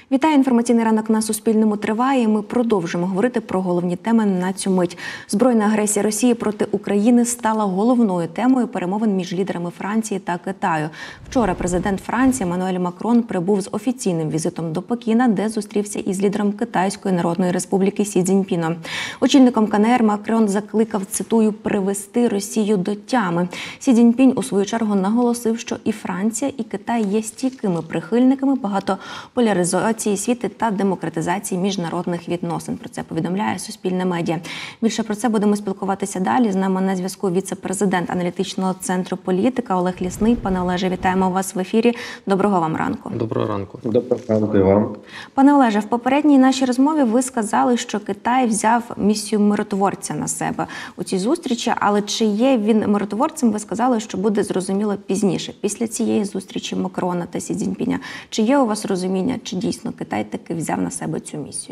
Вітаю, інформаційний ранок на Суспільному триває. Ми продовжимо говорити про головні теми на цю мить. Збройна агресія Росії проти України стала головною темою перемовин між лідерами Франції та Китаю. Вчора президент Франції Еммануель Макрон прибув з офіційним візитом до Пекіна, де зустрівся із лідером Китайської Народної Республіки Сі Цзіньпіном. Очільником КНР Макрон закликав, цитую, «привести Росію до тями». Сі Цзіньпінь у свою чергу наголосив, що і Франція, і Китай є стійкими прихильниками багатополяризації світу та демократизації міжнародних відносин. Про це повідомляє Суспільне медіа. Більше про це будемо спілкуватися далі. З нами на зв'язку віце-президент аналітичного центру «Політика» Олег Лісний. Пане Олеже, вітаємо вас в ефірі. Доброго вам ранку. Доброго ранку. Доброго ранку і вам. Пане Олеже, в попередній нашій розмові ви сказали, що Китай взяв місію миротворця на себе у цій зустрічі, але чи є він миротворцем, ви сказали, що буде зрозуміло пізніше, після цієї зустрічі Макрона та Сі Цзіньпіня. Чи є у вас розуміння, чи дійсно Китай таки взяв на себе цю місію?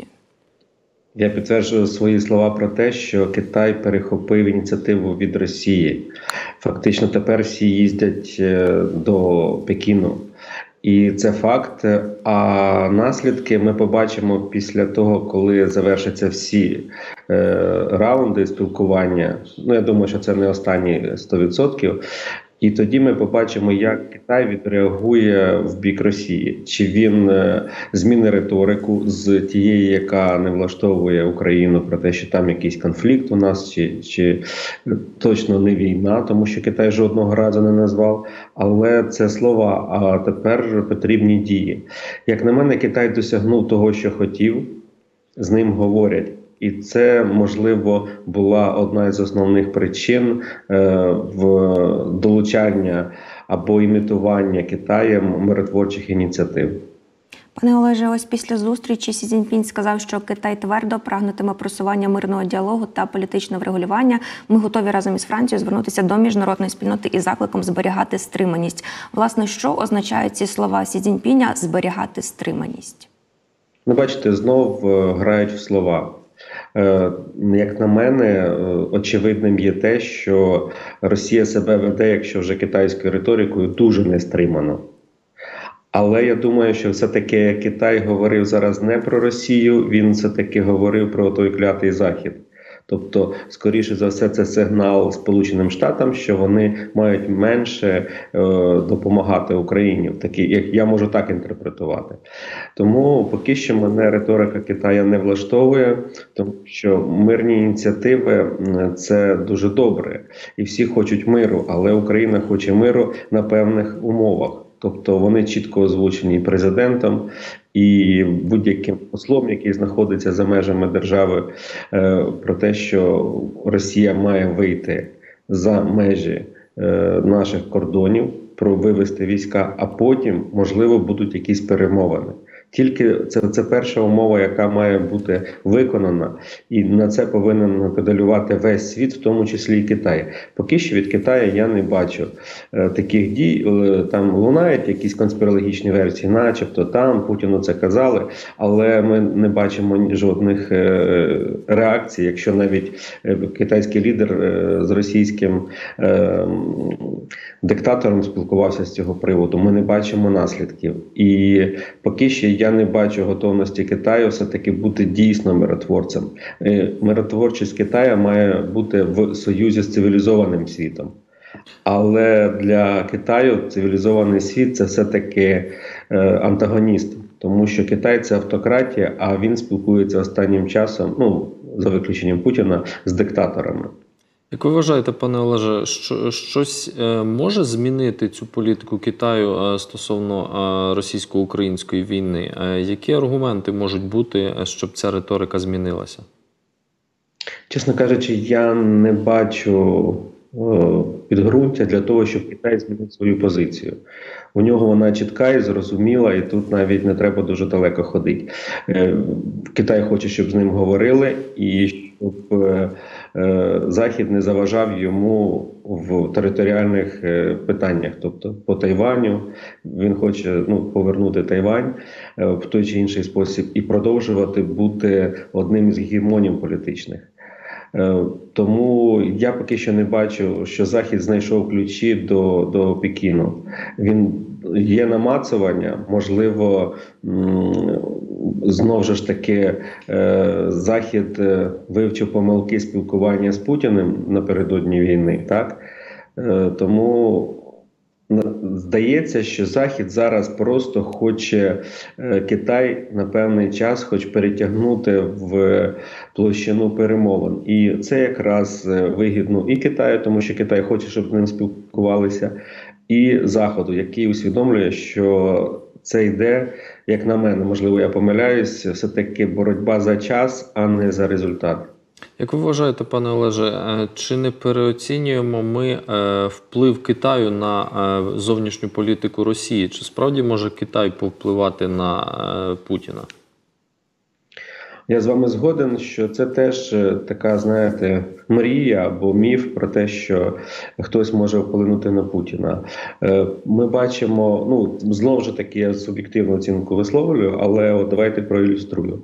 Я підтверджую свої слова про те, що Китай перехопив ініціативу від Росії. Фактично тепер всі їздять до Пекіну. І це факт. А наслідки ми побачимо після того, коли завершаться всі раунди спілкування. Я думаю, що це не останні 100%. І тоді ми побачимо, як Китай відреагує в бік Росії. Чи він змінить риторику з тієї, яка не влаштовує Україну, про те, що там якийсь конфлікт у нас, чи точно не війна, тому що Китай жодного разу не назвав. Але це слова, а тепер потрібні дії. Як на мене, Китай досягнув того, що хотів, з ним говорять. І це, можливо, була одна із основних причин в долучання або імітування Китаєм миротворчих ініціатив. Пане Олеже, ось після зустрічі Сі Цзіньпінь сказав, що Китай твердо прагнутиме просування мирного діалогу та політичного врегулювання. Ми готові разом із Францією звернутися до міжнародної спільноти із закликом зберігати стриманість. Власне, що означають ці слова Сі Цзіньпіня «зберігати стриманість»? Бачите, знов грають в слова. Як на мене, очевидним є те, що Росія себе веде, якщо вже китайською риторикою, дуже нестримано. Але я думаю, що все-таки Китай говорив зараз не про Росію, він все-таки говорив про той клятий Захід. Тобто, скоріше за все, це сигнал Сполученим Штатам, що вони мають менше допомагати Україні. Я можу так інтерпретувати. Тому поки що мене риторика Китаю не влаштовує, тому що мирні ініціативи – це дуже добре. І всі хочуть миру, але Україна хоче миру на певних умовах. Тобто вони чітко озвучені президентом і будь-яким послом, який знаходиться за межами держави, про те, що Росія має вийти за межі наших кордонів, вивести війська, а потім, можливо, будуть якісь перемовини. Тільки це перша умова, яка має бути виконана, і на це повинен педалювати весь світ, в тому числі і Китай. Поки що від Китаю я не бачу таких дій. Там лунають якісь конспірологічні версії, начебто там Путіну це казали, але ми не бачимо жодних реакцій, якщо навіть китайський лідер з російським диктатором спілкувався з цього приводу. Ми не бачимо наслідків. І поки що я не бачу готовності Китаю все-таки бути дійсно миротворцем. Миротворчість Китаю має бути в союзі з цивілізованим світом. Але для Китаю цивілізований світ – це все-таки антагоніст. Тому що Китай – це автократія, а він спілкується останнім часом, за виключенням Путіна, з диктаторами. Як ви вважаєте, пане Олеже, щось може змінити цю політику Китаю стосовно російсько-української війни? Які аргументи можуть бути, щоб ця риторика змінилася? Чесно кажучи, я не бачу підґрунтя для того, щоб Китай змінив свою позицію. У нього вона чітка і зрозуміла, і тут навіть не треба дуже далеко ходити. Китай хоче, щоб з ним говорили, і щоб Захід не заважав йому в територіальних питаннях. Тобто по Тайваню він хоче повернути Тайвань в той чи інший спосіб і продовжувати бути одним із гегемонів політичних. Тому я поки що не бачу, що Захід знайшов ключі до Пекіну. Він є намацування, можливо, знову ж таки Захід вивчив помилки спілкування з Путіним напередодні війни, так? Тому здається, що Захід зараз просто хоче Китай на певний час хоч перетягнути в площину перемовин. І це якраз вигідно і Китаю, тому що Китай хоче, щоб з ним спілкувалися, і Заходу, який усвідомлює, що це йде, як на мене, можливо, я помиляюсь, все-таки боротьба за час, а не за результат. Як ви вважаєте, пане Олеже, чи не переоцінюємо ми вплив Китаю на зовнішню політику Росії? Чи справді може Китай повпливати на Путіна? Я з вами згоден, що це теж така, знаєте, мрія або міф про те, що хтось може вплинути на Путіна. Ми бачимо, знову ж таки, я суб'єктивну оцінку висловлюю, але от давайте проілюструю.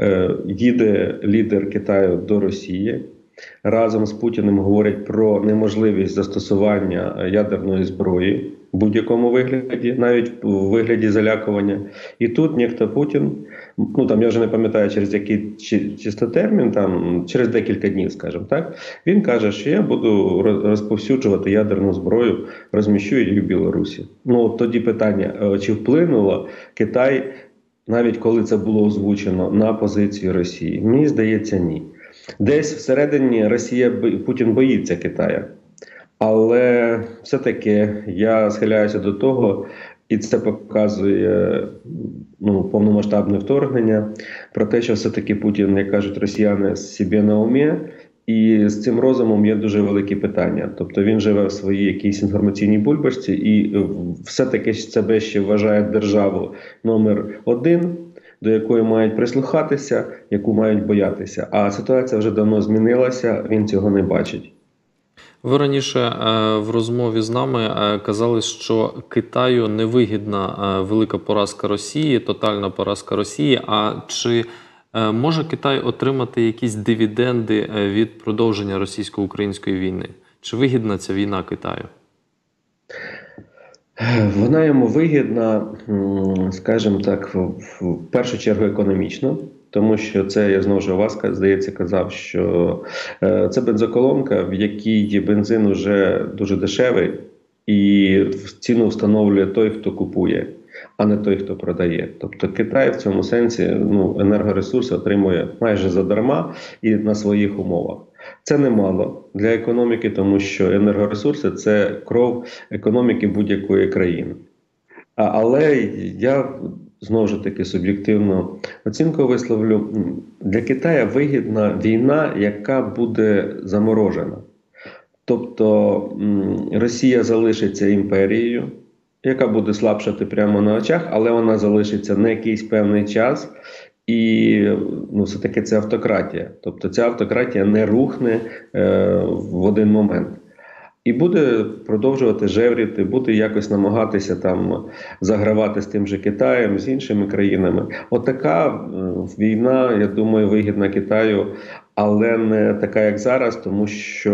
Їде лідер Китаю до Росії, разом з Путіним говорять про неможливість застосування ядерної зброї в будь-якому вигляді, навіть у вигляді залякування. І тут ніхто Путін, я вже не пам'ятаю, через який чисто термін, через декілька днів, скажімо так, він каже, що я буду розповсюджувати ядерну зброю, розміщу її в Білорусі. Тоді питання, чи вплинуло Китай, навіть коли це було озвучено, на позицію Росії? Мені здається, ні. Десь всередині Путін боїться Китаю. Але все-таки я схиляюся до того, і це показує повномасштабне вторгнення, про те, що все-таки Путін, як кажуть росіяни, собі на умі, і з цим розумом є дуже великі питання. Тобто він живе в своїй якійсь інформаційній бульбашці і все-таки себе ще вважає державу номер один, до якої мають прислухатися, яку мають боятися. А ситуація вже давно змінилася, він цього не бачить. Ви раніше в розмові з нами казали, що Китаю невигідна велика поразка Росії, тотальна поразка Росії. А чи може Китай отримати якісь дивіденди від продовження російсько-української війни? Чи вигідна ця війна Китаю? Вона йому вигідна, скажімо так, в першу чергу економічно. Тому що це, я знову ж у вас, здається, казав, що це бензоколонка, в якій бензин вже дуже дешевий, і ціну встановлює той, хто купує, а не той, хто продає. Тобто Китай в цьому сенсі енергоресурси отримує майже задарма і на своїх умовах. Це немало для економіки, тому що енергоресурси – це кров економіки будь-якої країни. Але я знову ж таки суб'єктивну оцінку висловлю. Для Китаю вигідна війна, яка буде заморожена. Тобто Росія залишиться імперією, яка буде слабшати прямо на очах, але вона залишиться на якийсь певний час. І все-таки це автократія. Тобто ця автократія не рухне в один момент. І буде продовжувати жевріти, буде якось намагатися загравати з тим же Китаєм, з іншими країнами. Отака війна, я думаю, вигідна Китаю, але не така, як зараз, тому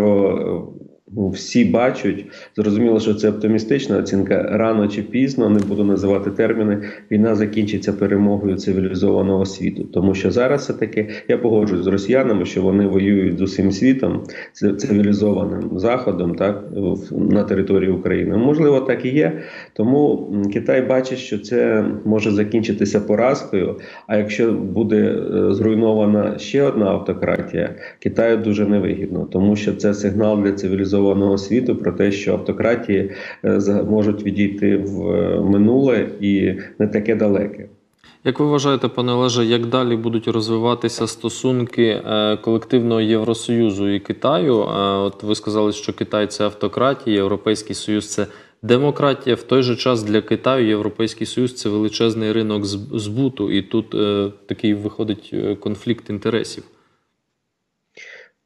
що всі бачать, зрозуміло, що це оптимістична оцінка, рано чи пізно, не буду називати терміни, війна закінчиться перемогою цивілізованого світу. Тому що зараз все-таки, я погоджуюсь з росіянами, що вони воюють з усім світом, цивілізованим Заходом, так, на території України. Можливо, так і є. Тому Китай бачить, що це може закінчитися поразкою, а якщо буде зруйнована ще одна автократія, Китаю дуже невигідно, тому що це сигнал для цивілізованого світу про те, що автократії можуть відійти в минуле і не таке далеке. Як ви вважаєте, пане Олеже, як далі будуть розвиватися стосунки колективного Євросоюзу і Китаю? От ви сказали, що Китай – це автократія, Європейський Союз – це демократія. В той же час для Китаю Європейський Союз – це величезний ринок збуту, і тут такий виходить конфлікт інтересів.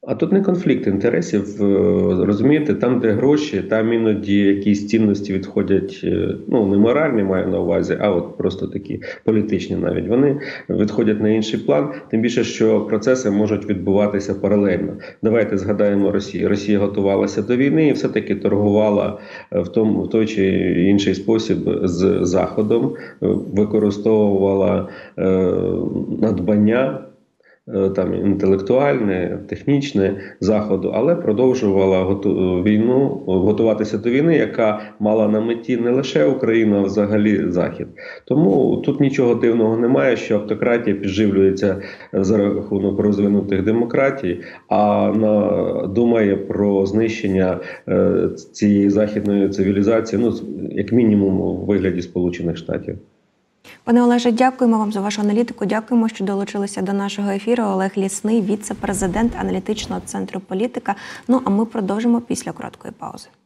А тут не конфлікт інтересів, розумієте, там, де гроші, там іноді якісь цінності відходять, ну, не моральні маю на увазі, а от просто такі політичні навіть. Вони відходять на інший план, тим більше, що процеси можуть відбуватися паралельно. Давайте згадаємо Росію. Росія готувалася до війни і все-таки торгувала в той чи інший спосіб з Заходом, використовувала надбання, там інтелектуальне, технічне Заходу, але продовжувала війну, готуватися до війни, яка мала на меті не лише Україну, а взагалі Захід. Тому тут нічого дивного немає, що автократія підживлюється за рахунок розвинутих демократій, а думає про знищення цієї західної цивілізації, ну, як мінімум у вигляді Сполучених Штатів. Пане Олеже, дякуємо вам за вашу аналітику. Дякуємо, що долучилися до нашого ефіру. Олег Лісний, віце-президент аналітичного центру «Політика». Ну, а ми продовжимо після короткої паузи.